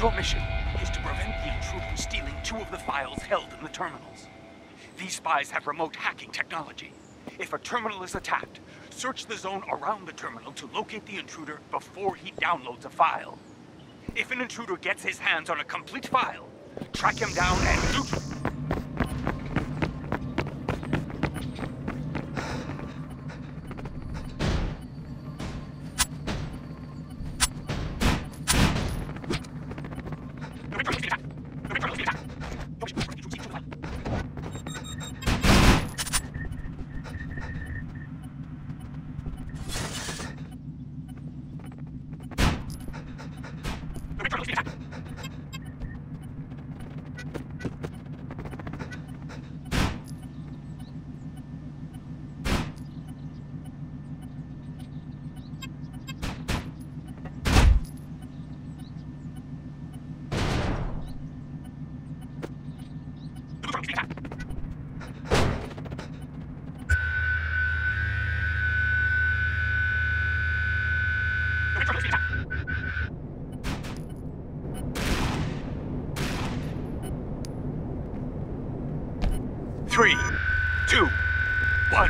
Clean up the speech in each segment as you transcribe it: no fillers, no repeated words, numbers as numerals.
Your mission is to prevent the intruder stealing 2 of the files held in the terminals. These spies have remote hacking technology. If a terminal is attacked, search the zone around the terminal to locate the intruder before he downloads a file. If an intruder gets his hands on a complete file, track him down and loot him. Three, 2, 1.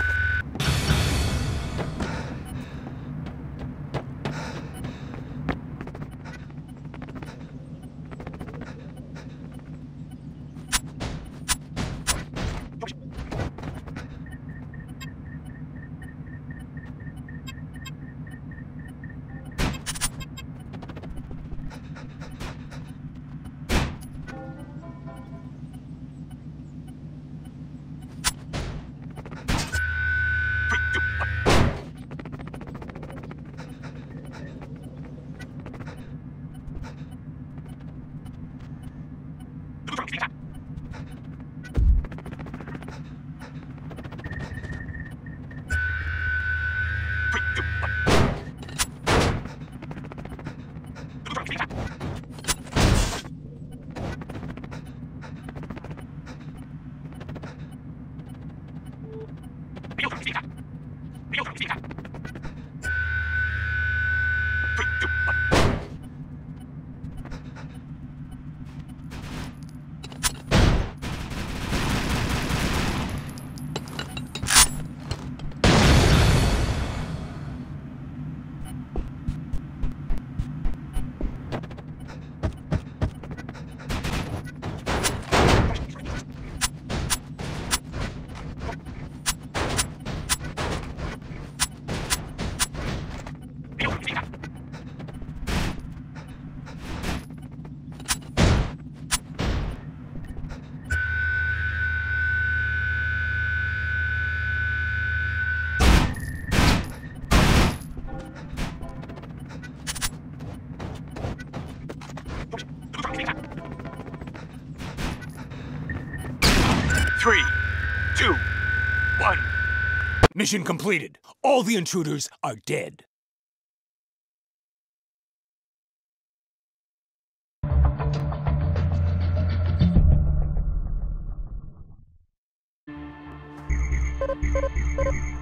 Three, 2, 1. Mission completed. All the intruders are dead. You